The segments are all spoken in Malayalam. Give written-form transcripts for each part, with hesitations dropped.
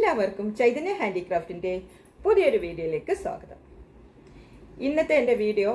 എല്ലാവർക്കും ചൈതന്യ ഹാൻഡിക്രാഫ്റ്റിൻ്റെ പുതിയൊരു വീഡിയോയിലേക്ക് സ്വാഗതം. ഇന്നത്തെ എൻ്റെ വീഡിയോ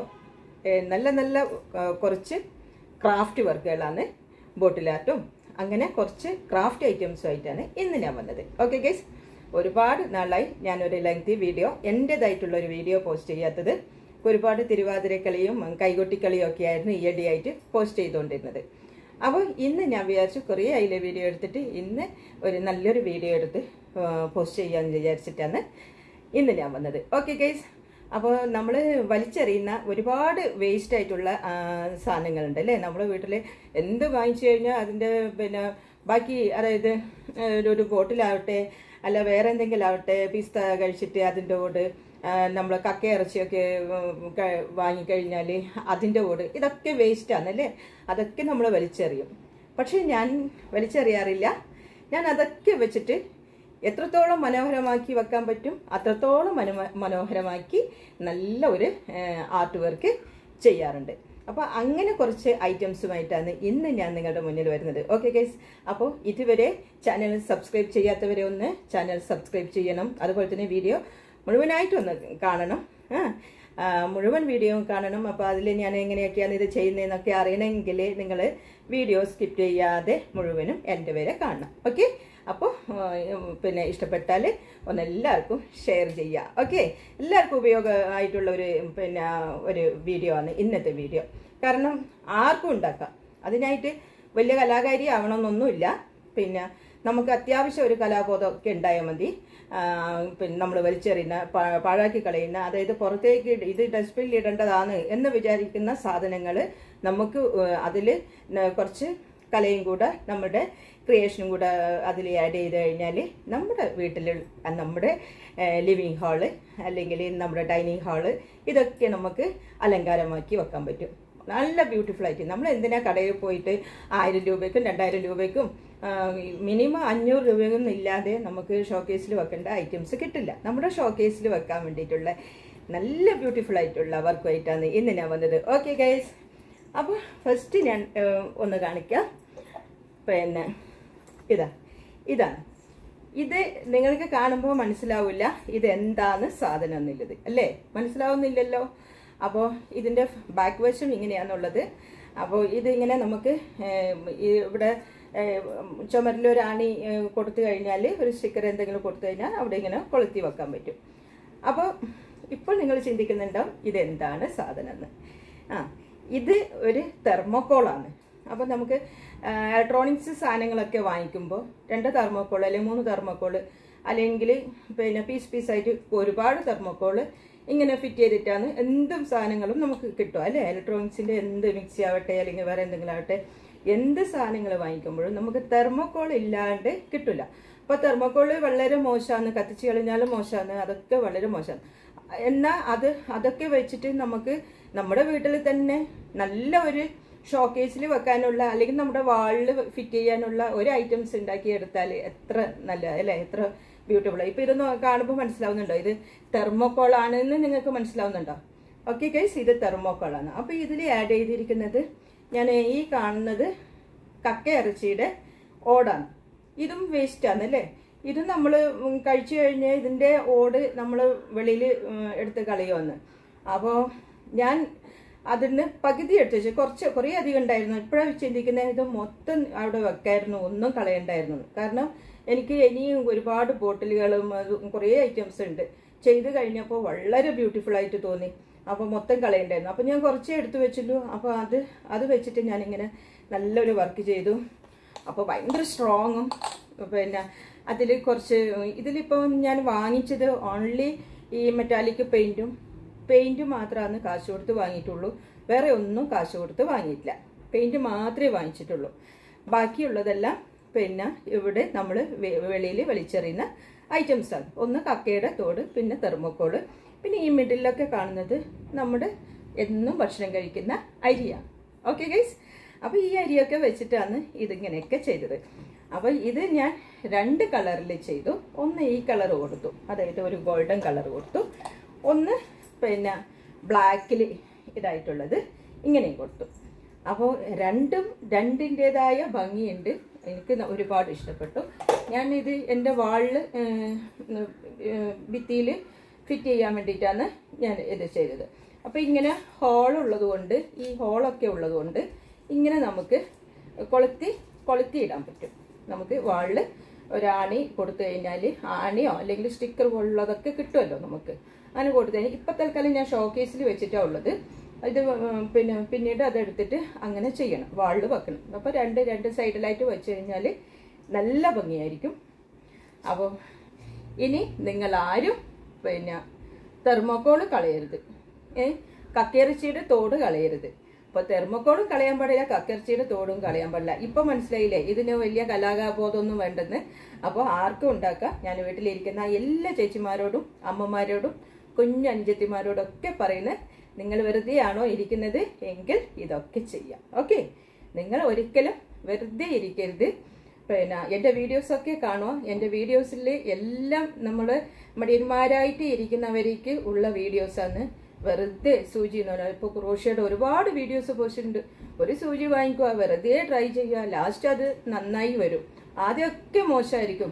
നല്ല കുറച്ച് ക്രാഫ്റ്റ് വർക്കുകളാണ്. ബോട്ടിൽ ആർട്ടും അങ്ങനെ കുറച്ച് ക്രാഫ്റ്റ് ഐറ്റംസുമായിട്ടാണ് ഇന്ന് ഞാൻ വന്നത്. ഓക്കെ ഗൈസ്, ഒരുപാട് നാളായി ഞാനൊരു ലെങ്തി വീഡിയോ എൻ്റേതായിട്ടുള്ളൊരു വീഡിയോ പോസ്റ്റ് ചെയ്യാത്തത്. ഒരുപാട് തിരുവാതിരക്കളിയും കൈകൊട്ടിക്കളിയും ഒക്കെ ആയിരുന്നു ഈയിടെയായിട്ട് പോസ്റ്റ് ചെയ്തുകൊണ്ടിരുന്നത്. അപ്പോൾ ഇന്ന് ഞാൻ വിചാരിച്ചു കുറേ അതിലെ വീഡിയോ എടുത്തിട്ട് ഇന്ന് ഒരു നല്ലൊരു വീഡിയോ എടുത്ത് പോസ്റ്റ് ചെയ്യാമെന്ന് വിചാരിച്ചിട്ടാണ് ഇന്ന് ഞാൻ വന്നത്. ഓക്കെ ഗൈസ്, അപ്പോൾ നമ്മൾ വലിച്ചെറിയുന്ന ഒരുപാട് വേസ്റ്റ് ആയിട്ടുള്ള സാധനങ്ങളുണ്ട് അല്ലേ. നമ്മുടെ വീട്ടിൽ എന്ത് വാങ്ങിച്ചു കഴിഞ്ഞാൽ അതിൻ്റെ ബാക്കി, അതായത് ഒരു ബോട്ടിലാവട്ടെ അല്ല വേറെ എന്തെങ്കിലും ആവട്ടെ, പിസ്ത കഴിച്ചിട്ട് അതിൻ്റെ ഓട്, നമ്മൾ കക്ക ഇറച്ചിയൊക്കെ വാങ്ങിക്കഴിഞ്ഞാൽ അതിൻ്റെ ഓട്, ഇതൊക്കെ വേസ്റ്റാണ് അല്ലേ. അതൊക്കെ നമ്മൾ വലിച്ചെറിയും. പക്ഷെ ഞാൻ വലിച്ചെറിയാറില്ല. ഞാൻ അതൊക്കെ വെച്ചിട്ട് എത്രത്തോളം മനോഹരമാക്കി വെക്കാൻ പറ്റും അത്രത്തോളം മനോഹരമാക്കി നല്ല ഒരു ആർട്ട് വർക്ക് ചെയ്യാറുണ്ട്. അപ്പോൾ അങ്ങനെ കുറച്ച് ഐറ്റംസുമായിട്ടാണ് ഇന്ന് ഞാൻ നിങ്ങളുടെ മുന്നിൽ വരുന്നത്. ഓക്കെ ഗൈസ്, അപ്പോൾ ഇതുവരെ ചാനൽ സബ്സ്ക്രൈബ് ചെയ്യാത്തവരെ ഒന്ന് ചാനൽ സബ്സ്ക്രൈബ് ചെയ്യണം. അതുപോലെ തന്നെ വീഡിയോ മുഴുവനായിട്ടൊന്ന് കാണണം, മുഴുവൻ വീഡിയോ കാണണം. അപ്പോൾ അതിൽ ഞാൻ എങ്ങനെയൊക്കെയാണ് ഇത് ചെയ്യുന്നതെന്നൊക്കെ അറിയണമെങ്കിൽ നിങ്ങൾ വീഡിയോ സ്കിപ്പ് ചെയ്യാതെ മുഴുവനും എൻ്റെ വരെ കാണണം. ഓക്കെ, അപ്പോൾ ഇഷ്ടപ്പെട്ടാൽ ഒന്ന് എല്ലാവർക്കും ഷെയർ ചെയ്യുക. ഓക്കെ, എല്ലാവർക്കും ഉപയോഗമായിട്ടുള്ള ഒരു വീഡിയോ ആണ് ഇന്നത്തെ വീഡിയോ. കാരണം ആർക്കും ഉണ്ടാക്കാം. അതിനായിട്ട് വലിയ കലാകാരി ആവണമെന്നൊന്നുമില്ല. നമുക്ക് അത്യാവശ്യം ഒരു കലാബോധമൊക്കെ ഉണ്ടായാൽ മതി. നമ്മൾ വലിച്ചെറിയുന്ന പാഴാക്കി കളയുന്ന, അതായത് പുറത്തേക്ക് ഇത് ഡസ്റ്റ്ബിനിൽ ഇടേണ്ടതാണ് എന്ന് വിചാരിക്കുന്ന സാധനങ്ങൾ നമുക്ക് അതിൽ കുറച്ച് കലയും കൂടെ നമ്മുടെ ക്രിയേഷനും കൂടെ അതിൽ ആഡ് ചെയ്ത് കഴിഞ്ഞാൽ നമ്മുടെ വീട്ടിൽ നമ്മുടെ ലിവിങ് ഹാള് അല്ലെങ്കിൽ നമ്മുടെ ഡൈനിങ് ഹാള് ഇതൊക്കെ നമുക്ക് അലങ്കാരമാക്കി വെക്കാൻ പറ്റും. നല്ല ബ്യൂട്ടിഫുൾ ആയിട്ട്. നമ്മൾ എന്തിനാ കടയിൽ പോയിട്ട് 1000 രൂപയ്ക്കും 2000 രൂപയ്ക്കും മിനിമം 500 രൂപയൊന്നും ഇല്ലാതെ നമുക്ക് ഷോക്കേസിൽ വെക്കേണ്ട ഐറ്റംസ് കിട്ടില്ല. നമ്മുടെ ഷോക്കേസിൽ വെക്കാൻ വേണ്ടിയിട്ടുള്ള നല്ല ബ്യൂട്ടിഫുൾ ആയിട്ടുള്ള വർക്കുമായിട്ടാണ് ഇന്ന് ഞാൻ വന്നത്. ഓക്കെ ഗൈസ്, അപ്പോൾ ഫസ്റ്റ് ഞാൻ ഒന്ന് കാണിക്കാം. ഇതാണ്. ഇത് നിങ്ങൾക്ക് കാണുമ്പോൾ മനസ്സിലാവില്ല ഇത് എന്താണ് സാധനം എന്നുള്ളത് അല്ലേ. മനസ്സിലാവുന്നില്ലല്ലോ. അപ്പോൾ ഇതിൻ്റെ ബാക്ക് വശം ഇങ്ങനെയാണുള്ളത്. അപ്പോൾ ഇതിങ്ങനെ നമുക്ക് ഇവിടെ ചുമരിലൊരാണി കൊടുത്തു കഴിഞ്ഞാൽ, ഒരു സ്റ്റിക്കർ എന്തെങ്കിലും കൊടുത്തു കഴിഞ്ഞാൽ അവിടെ ഇങ്ങനെ കൊളുത്തി വെക്കാൻ പറ്റും. അപ്പോൾ ഇപ്പോൾ നിങ്ങൾ ചിന്തിക്കുന്നുണ്ടാവും ഇതെന്താണ് സാധനം എന്ന്. ഇത് ഒരു തെർമോക്കോളാണ്. അപ്പോൾ നമുക്ക് ഇലക്ട്രോണിക്സ് സാധനങ്ങളൊക്കെ വാങ്ങിക്കുമ്പോൾ 2 തെർമോക്കോൾ അല്ലെങ്കിൽ 3 തെർമോക്കോൾ അല്ലെങ്കിൽ പീസായിട്ട് ഒരുപാട് തെർമോക്കോൾ ഇങ്ങനെ ഫിറ്റ് ചെയ്തിട്ടാണ് എന്തും സാധനങ്ങളും നമുക്ക് കിട്ടും അല്ലേ. ഇലക്ട്രോണിക്സിൻ്റെ എന്ത് മിക്സി ആവട്ടെ അല്ലെങ്കിൽ വേറെ എന്തെങ്കിലും ആവട്ടെ, എന്ത് സാധനങ്ങൾ വാങ്ങിക്കുമ്പോഴും നമുക്ക് തെർമോക്കോൾ ഇല്ലാണ്ട് കിട്ടില്ല. അപ്പോൾ തെർമോക്കോൾ വളരെ മോശമാണ്, കത്തിച്ച് കളഞ്ഞാലും മോശമാണ്, അതൊക്കെ വളരെ മോശമാണ്. എന്നാൽ അതൊക്കെ വെച്ചിട്ട് നമുക്ക് നമ്മുടെ വീട്ടിൽ തന്നെ നല്ല ഒരു ഷോക്കേസിൽ വെക്കാനുള്ള അല്ലെങ്കിൽ നമ്മുടെ വാളിൽ ഫിറ്റ് ചെയ്യാനുള്ള ഒരു ഐറ്റംസ് ഉണ്ടാക്കിയെടുത്താൽ എത്ര നല്ല അല്ലേ, എത്ര ബ്യൂട്ടിഫുൾ. ഇപ്പോൾ ഇതൊന്ന് കാണുമ്പോൾ മനസ്സിലാവുന്നുണ്ടോ ഇത് തെർമോക്കോൾ ആണെന്ന് നിങ്ങൾക്ക് മനസ്സിലാവുന്നുണ്ടോ? ഓക്കെ ഗൈസ്, ഇത് തെർമോക്കോളാണ്. അപ്പോൾ ഇതിൽ ആഡ് ചെയ്തിരിക്കുന്നത് ഞാൻ ഈ കാണുന്നത് കക്ക ഇറച്ചിയുടെ ഓടാണ്. ഇതും വേസ്റ്റാണ് അല്ലേ. ഇത് നമ്മൾ കഴിച്ചു കഴിഞ്ഞാൽ ഇതിൻ്റെ ഓട് നമ്മൾ വെളിയിൽ എടുത്ത് കളയുമെന്ന്. അപ്പോൾ ഞാൻ അതിന് പകുതി എടുത്ത് വെച്ച് കുറേ അധികം ഉണ്ടായിരുന്നു. ഇപ്പോഴാണ് ചിന്തിക്കുന്നത് ഇത് മൊത്തം അവിടെ വെക്കായിരുന്നു, ഒന്നും കളയണ്ടായിരുന്നു. കാരണം എനിക്ക് ഇനിയും ഒരുപാട് ബോട്ടിലുകളും കുറേ ഐറ്റംസ് ഉണ്ട്. ചെയ്ത് കഴിഞ്ഞപ്പോൾ വളരെ ബ്യൂട്ടിഫുൾ ആയിട്ട് തോന്നി. അപ്പോൾ മൊത്തം കളയണ്ടായിരുന്നു. അപ്പോൾ ഞാൻ കുറച്ചേ എടുത്തു വെച്ചുള്ളൂ. അപ്പോൾ അത് വെച്ചിട്ട് ഞാനിങ്ങനെ നല്ലൊരു വർക്ക് ചെയ്തു. അപ്പോൾ ഭയങ്കര സ്ട്രോങ്ങും അതിൽ കുറച്ച് ഇതിലിപ്പോൾ ഞാൻ വാങ്ങിച്ചത് ഓൺലി ഈ മെറ്റാലിക് പെയിൻറ്റും മാത്രമാണ് കാശ് കൊടുത്ത് വാങ്ങിയിട്ടുള്ളൂ. വേറെ ഒന്നും കാശ് കൊടുത്ത് വാങ്ങിയിട്ടില്ല. പെയിൻറ്റ് മാത്രമേ വാങ്ങിച്ചിട്ടുള്ളൂ. ബാക്കിയുള്ളതെല്ലാം ഇവിടെ നമ്മൾ വെളിയിൽ വലിച്ചെറിയുന്ന ഐറ്റംസാണ്. ഒന്ന് കക്കയുടെ തോട്, പിന്നെ തെർമോക്കോള്, പിന്നെ ഈ മിഡിലൊക്കെ കാണുന്നത് നമ്മുടെ എന്നും ഭക്ഷണം കഴിക്കുന്ന അരിയാണ്. ഓക്കെ ഗൈസ്, അപ്പോൾ ഈ അരിയൊക്കെ വെച്ചിട്ടാണ് ഇതിങ്ങനെയൊക്കെ ചെയ്തത്. അപ്പോൾ ഇത് ഞാൻ 2 കളറിൽ ചെയ്തു. ഒന്ന് ഈ കളർ കൊടുത്തു, അതായത് ഒരു ഗോൾഡൻ കളർ കൊടുത്തു. ഒന്ന് ബ്ലാക്കിൽ ഇതായിട്ടുള്ളത് ഇങ്ങനെയും കൊടുത്തു. അപ്പോൾ രണ്ടിൻ്റെതായ ഭംഗിയുണ്ട്. എനിക്ക് ഒരുപാട് ഇഷ്ടപ്പെട്ടു. ഞാനിത് എൻ്റെ വാളിൽ ഭിത്തിയിൽ ഫിറ്റ് ചെയ്യാൻ വേണ്ടിയിട്ടാണ് ഞാൻ ഇത് ചെയ്തത്. അപ്പോൾ ഇങ്ങനെ ഹോളുള്ളത് കൊണ്ട്, ഈ ഹോളൊക്കെ ഉള്ളത് കൊണ്ട് ഇങ്ങനെ നമുക്ക് കൊളുത്തി ഇടാൻ പറ്റും. നമുക്ക് വാളിൽ ഒരാണി കൊടുത്തു കഴിഞ്ഞാൽ, ആണിയോ അല്ലെങ്കിൽ സ്റ്റിക്കർ പോലുള്ളതൊക്കെ കിട്ടുമല്ലോ നമുക്ക്. അങ്ങനെ കൊടുത്തു കഴിഞ്ഞാൽ ഇപ്പം തൽക്കാലം ഞാൻ ഷോക്കേസിൽ വെച്ചിട്ടാണ് ഉള്ളത്. ഇത് പിന്നീട് അതെടുത്തിട്ട് അങ്ങനെ ചെയ്യണം, വാളിൽ വെക്കണം. അപ്പോൾ രണ്ട് സൈഡിലായിട്ട് വെച്ച് കഴിഞ്ഞാൽ നല്ല ഭംഗിയായിരിക്കും. അപ്പോൾ ഇനി നിങ്ങൾ ആരും തെർമോക്കോള് കളയരുത്, കക്കിയിറച്ചിയുടെ തോട് കളയരുത്. അപ്പോൾ തെർമോക്കോളും കളയാൻ പാടില്ല, കക്കിയിറച്ചിയുടെ തോടും കളയാൻ പാടില്ല. ഇപ്പം മനസ്സിലായില്ലേ ഇതിന് വലിയ കലാകാബോധമൊന്നും വേണ്ടെന്ന്. അപ്പോൾ ആർക്കും ഉണ്ടാക്കാം. ഞാൻ വീട്ടിലിരിക്കുന്ന എല്ലാ ചേച്ചിമാരോടും അമ്മമാരോടും കുഞ്ഞഞ്ചത്തിമാരോടൊക്കെ പറയുന്നത്, നിങ്ങൾ വെറുതെ ആണോ ഇരിക്കുന്നത് എങ്കിൽ ഇതൊക്കെ ചെയ്യാം. ഓക്കെ, നിങ്ങൾ ഒരിക്കലും വെറുതെ ഇരിക്കരുത്. എൻ്റെ വീഡിയോസൊക്കെ കാണുക. എൻ്റെ വീഡിയോസിൽ എല്ലാം നമ്മൾ മടിയന്മാരായിട്ട് ഇരിക്കുന്നവർക്ക് ഉള്ള വീഡിയോസാണ്. വെറുതെ സൂചി എന്ന് പറഞ്ഞാൽ ഇപ്പോൾ ക്രോഷ്യയുടെ ഒരുപാട് വീഡിയോസ് പോസ്റ്റുണ്ട്. ഒരു സൂചി വാങ്ങിക്കുക, വെറുതെ ട്രൈ ചെയ്യുക, ലാസ്റ്റ് അത് നന്നായി വരും. ആദ്യമൊക്കെ മോശമായിരിക്കും,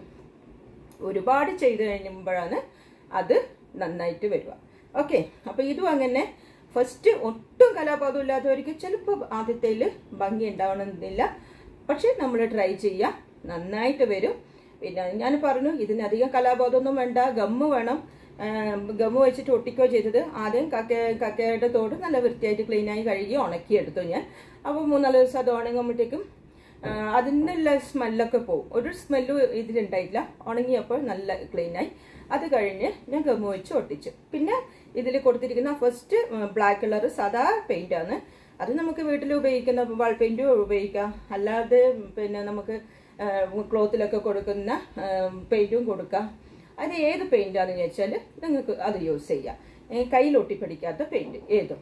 ഒരുപാട് ചെയ്ത് കഴിയുമ്പോഴാണ് അത് നന്നായിട്ട് വരിക. ഓക്കെ, അപ്പോൾ ഇതും അങ്ങനെ. ഫസ്റ്റ് ഒട്ടും കലാബോധം ഇല്ലാത്തവർക്ക് ചിലപ്പോൾ ആദ്യത്തേൽ ഭംഗി ഉണ്ടാവണമെന്നില്ല, പക്ഷെ നമ്മൾ ട്രൈ ചെയ്യാം, നന്നായിട്ട് വരും. പിന്നെ ഞാൻ പറഞ്ഞു ഇതിനധികം കലാബോധമൊന്നും വേണ്ട, ഗമ്മ് വേണം. ഗമ്മ് വെച്ചിട്ട് ഒട്ടിക്കോ ചെയ്തത്. ആദ്യം കക്കയുടെ തോട് നല്ല വൃത്തിയായിട്ട് ക്ലീനായി കഴുകി ഉണക്കിയെടുത്തു ഞാൻ. അപ്പോൾ 3-4 ദിവസം അത് ഉണങ്ങുമ്പോഴത്തേക്കും അതിനുള്ള സ്മെല്ലൊക്കെ പോകും. ഒരു സ്മെല്ലും ഇതിലുണ്ടായിട്ടില്ല. ഉണങ്ങിയപ്പോൾ നല്ല ക്ലീനായി. അത് കഴിഞ്ഞ് ഞാൻ ഗമ്മ് വെച്ച് ഒട്ടിച്ചു. പിന്നെ ഇതിൽ കൊടുത്തിരിക്കുന്ന ഫസ്റ്റ് ബ്ലാക്ക് കളർ സാധാ പെയിന്റാണ്. അത് നമുക്ക് വീട്ടിൽ ഉപയോഗിക്കുന്ന വാൾ പെയിന്റും ഉപയോഗിക്കാം, അല്ലാതെ നമുക്ക് ക്ലോത്തിലൊക്കെ കൊടുക്കുന്ന പെയിന്റും കൊടുക്കാം. അത് ഏത് പെയിന്റാണെന്ന് ചോദിച്ചാൽ നിങ്ങൾക്ക് അത് യൂസ് ചെയ്യാം. കയ്യിലൊട്ടി പിടിക്കാത്ത പെയിന്റ് ഏതും.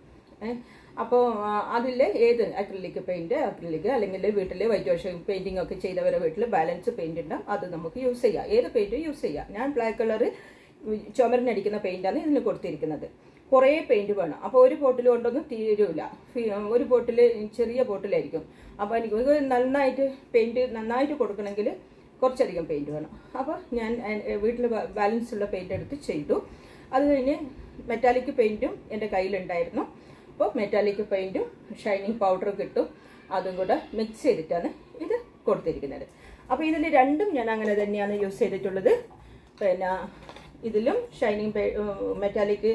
അപ്പോൾ അതിൽ ഏത് അക്രിലിക് പെയിന്റ്, അല്ലെങ്കിൽ വീട്ടിൽ വൈറ്റ് വാഷ് പെയിന്റിംഗ് ഒക്കെ ചെയ്തവരെ വീട്ടിൽ ബാലൻസ് പെയിന്റ് ഉണ്ടാവും, അത് നമുക്ക് യൂസ് ചെയ്യാം. ഏത് പെയിന്റ് യൂസ് ചെയ്യാം. ഞാൻ ബ്ലാക്ക് കളർ ചുമരിനടിക്കുന്ന പെയിന്റാണ് ഇതിന് കൊടുത്തിരിക്കുന്നത്. കുറേ പെയിന്റ് വേണം. അപ്പോൾ ഒരു ബോട്ടിൽ കൊണ്ടൊന്നും തീരൂല. ഒരു ബോട്ടിൽ ചെറിയ ബോട്ടിലായിരിക്കും. അപ്പോൾ എനിക്ക് നന്നായിട്ട് പെയിന്റ് നന്നായിട്ട് കൊടുക്കണമെങ്കിൽ കുറച്ചധികം പെയിന്റ് വേണം. അപ്പോൾ ഞാൻ വീട്ടിൽ ബാലൻസ് ഉള്ള പെയിന്റ് എടുത്ത് ചെയ്തു. അത് കഴിഞ്ഞ് മെറ്റാലിക് പെയിന്റും എൻ്റെ കയ്യിലുണ്ടായിരുന്നു. അപ്പോൾ മെറ്റാലിക് പെയിന്റും ഷൈനിങ് പൗഡർ കിട്ടും, അതും കൂടെ മിക്സ് ചെയ്തിട്ടാണ് ഇത് കൊടുത്തിരിക്കുന്നത്. അപ്പോൾ ഇതിൽ രണ്ടും ഞാൻ അങ്ങനെ തന്നെയാണ് യൂസ് ചെയ്തിട്ടുള്ളത്. ഇതിലും ഷൈനിങ് മെറ്റാലിക്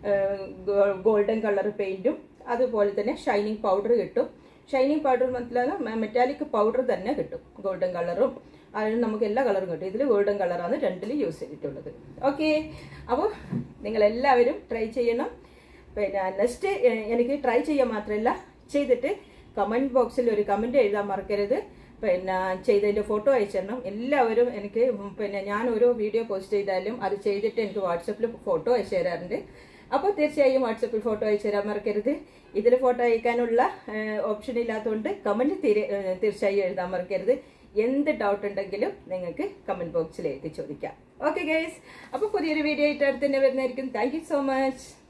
ഗോൾഡൻ കളർ പെയിന്റും അതുപോലെ തന്നെ ഷൈനിങ് പൗഡർ കിട്ടും. ഷൈനിങ് പൗഡർ മാത്രമല്ല മെറ്റാലിക് പൗഡർ തന്നെ കിട്ടും, ഗോൾഡൻ കളറും. അതിന് നമുക്ക് എല്ലാ കളറും കിട്ടും. ഇതിൽ ഗോൾഡൻ കളറാണ് രണ്ടിൽ യൂസ് ചെയ്തിട്ടുള്ളത്. ഓക്കെ, അപ്പോൾ നിങ്ങളെല്ലാവരും ട്രൈ ചെയ്യണം. നെക്സ്റ്റ് എനിക്ക് ട്രൈ ചെയ്യാൻ മാത്രമല്ല, ചെയ്തിട്ട് കമൻറ്റ് ബോക്സിൽ ഒരു കമൻറ്റ് എഴുതാൻ മറക്കരുത്. ചെയ്തതിൻ്റെ ഫോട്ടോ അയച്ചു തരണം എല്ലാവരും. എനിക്ക് ഞാൻ ഓരോ വീഡിയോ പോസ്റ്റ് ചെയ്താലും അത് ചെയ്തിട്ട് എനിക്ക് വാട്സപ്പിൽ ഫോട്ടോ അയച്ചു തരാറുണ്ട്. അപ്പോൾ തീർച്ചയായും വാട്സപ്പിൽ ഫോട്ടോ അയച്ചു തരാൻ മറക്കരുത്. ഇതിൽ ഫോട്ടോ അയക്കാനുള്ള ഓപ്ഷൻ ഇല്ലാത്തതുകൊണ്ട് കമൻറ്റ് തീർച്ചയായും എഴുതാൻ മറക്കരുത്. എന്ത് ഡൗട്ട് ഉണ്ടെങ്കിലും നിങ്ങൾക്ക് കമൻറ്റ് ബോക്സിൽ എഴുതി ചോദിക്കാം. ഓക്കെ ഗൈസ്, അപ്പോൾ പുതിയൊരു വീഡിയോ ആയിട്ട് അടുത്ത് തന്നെ വരുന്നതായിരിക്കും. Thank you so much.